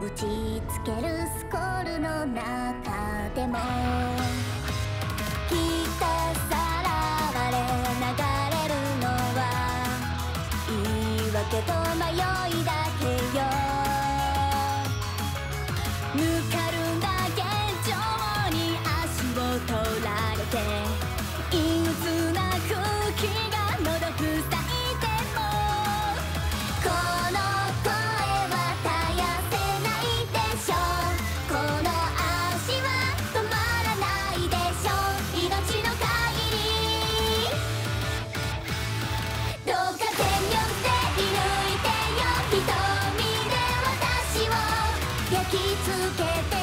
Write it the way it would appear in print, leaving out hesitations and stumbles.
打ちつけるスコールの中でもひたさらわれ流れるのは言い訳と迷いだけよ。ぬかるんだ現状に足を取られて陰鬱な空気が喉塞いでもこの声は絶やせないでしょう。この足は止まらないでしょう。命の限りどうか全力で射抜いてよ。瞳で私を焼き付けて